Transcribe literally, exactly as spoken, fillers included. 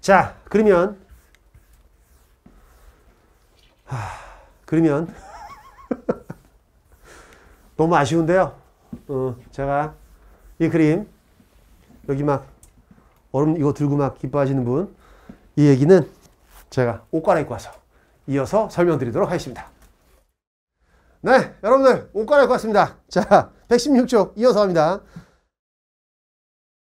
자, 그러면 하, 그러면 너무 아쉬운데요. 어, 제가 이 그림 여기 막 얼음 이거 들고 막 기뻐하시는 분, 이 얘기는 제가 옷 갈아입고 와서 이어서 설명드리도록 하겠습니다. 네, 여러분들 옷 갈아입고 왔습니다. 자, 백십육 쪽 이어서 합니다.